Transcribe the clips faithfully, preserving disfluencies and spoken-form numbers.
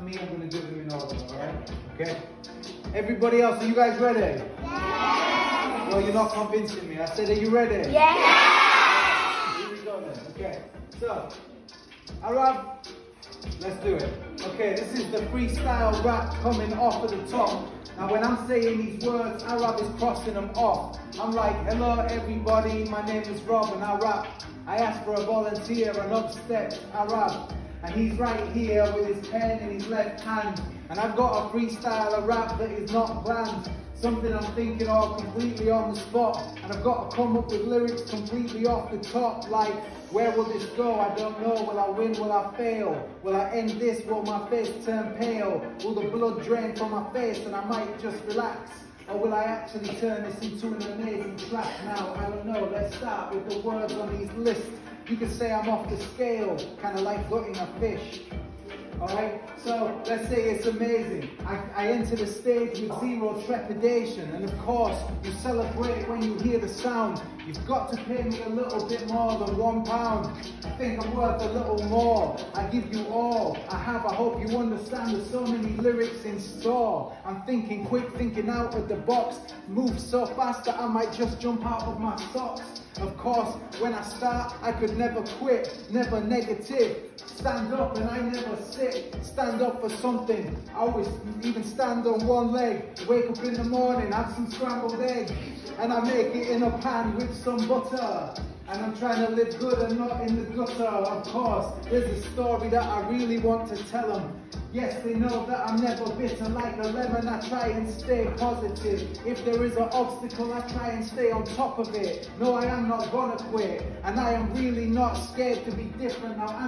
me, I'm going to do them in order, alright? Okay? Everybody else, are you guys ready? Yeah! Well, you're not convincing me. I said, are you ready? Yeah! Here we go then. Okay, so, Arab, let's do it. Okay, this is the freestyle rap coming off at the top. Now when I'm saying these words, Arab is crossing them off. I'm like, hello everybody, my name is Rob and I rap. I asked for a volunteer and up steps Arab. And he's right here with his pen in his left hand. And I've got a freestyle, a rap that is not planned. Something I'm thinking of completely on the spot. And I've got to come up with lyrics completely off the top. Like, where will this go? I don't know. Will I win? Will I fail? Will I end this? Will my face turn pale? Will the blood drain from my face and I might just relax? Or will I actually turn this into an amazing track? Now, I don't know. Let's start with the words on these lists. You could say I'm off the scale, kind of like gutting a fish. Alright, so let's say it's amazing. I, I enter the stage with zero trepidation, and of course, you celebrate when you hear the sound. You've got to pay me a little bit more than one pound. I think I'm worth a little more. I give you all I have. I hope you understand there's so many lyrics in store. I'm thinking quick, thinking out of the box. Move so fast that I might just jump out of my socks. Of course, when I start, I could never quit, never negative. Stand up and I never sit. Stand up for something. I always even stand on one leg. Wake up in the morning, have some scrambled egg. And I make it in a pan with some butter. And I'm trying to live good and not in the gutter. Of course, there's a story that I really want to tell them. Yes, they know that I'm never bitter like a lemon. I try and stay positive. If there is an obstacle, I try and stay on top of it. No, I am not gonna quit. And I am really not scared to be different. Now,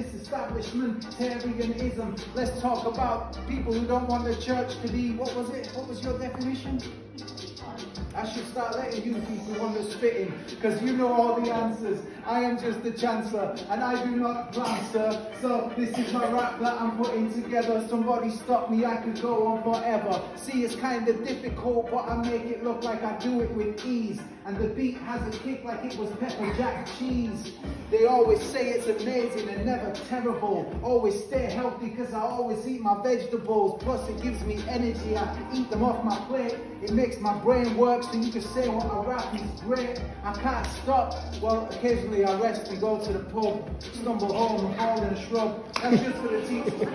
anti-disestablishmentarianism. Let's talk about people who don't want the church to be, what was it? What was your definition? I should start letting you people on the spitting, because you know all the answers. I am just the chancellor, and I do not plan, sir. So this is my rap that I'm putting together. Somebody stop me, I could go on forever. See, it's kind of difficult, but I make it look like I do it with ease. And the beat has a kick like it was pepper jack cheese. They always say it's amazing and never terrible. Always stay healthy because I always eat my vegetables. Plus it gives me energy, I can eat them off my plate. It makes my brain work, so you can say what I rap is great. I can't stop. Well, occasionally I rest and go to the pub. Stumble home and fall in a shrub. That's just for the teacher.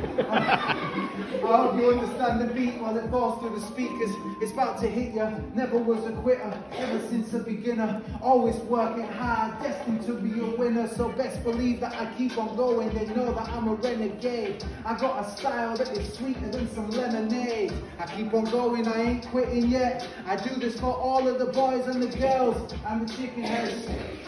I hope you understand the beat while it falls through the speakers. It's about to hit you. Never was a quitter, ever since a beginner. Always working hard, destined to be a winner. So best believe that I keep on going. They know that I'm a renegade. I got a style that is sweeter than some lemonade. I keep on going, I ain't quitting yet. I do this for all of the boys and the girls and the chicken heads.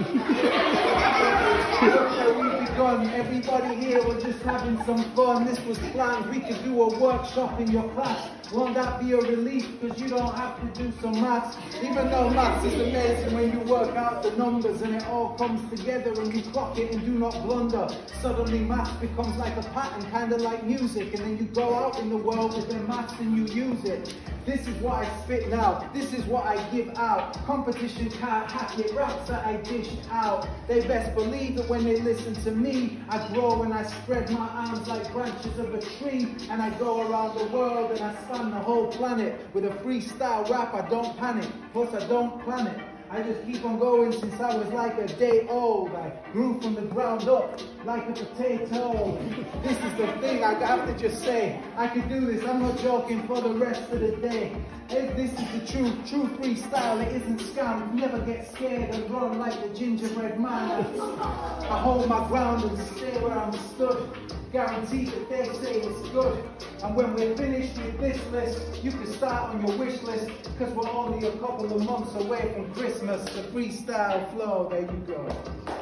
Look where we've begun. Everybody here was just having some fun. This was planned. We could do a workshop in your class. Won't that be a relief? Because you don't have to do some maths. Even though maths is amazing when you work out the numbers and it all comes together and you clock it and do not blunder. Suddenly maths becomes like a pattern, kind of like music, and then you go out in the world with the maths and you use it. This is what I spit now. This is what I give out. Competition can't hack it. Raps that I dished out. They best believe that when they listen to me, I grow and I spread my arms like branches of a tree. And I go around the world and I span the whole planet. With a freestyle rap, I don't panic. Plus I don't plan it. I just keep on going since I was like a day old. I grew from the ground up like a potato. This is the thing I have to just say. I can do this, I'm not joking, for the rest of the day. If this is the truth, true freestyle, it isn't scam. Never get scared and run like the gingerbread man. I hold my ground and stay where I'm stood. Guaranteed that they say it's good. And when we're finished with this list, you can start on your wish list, because we're only a couple of months away from Christmas. The freestyle flow, there you go.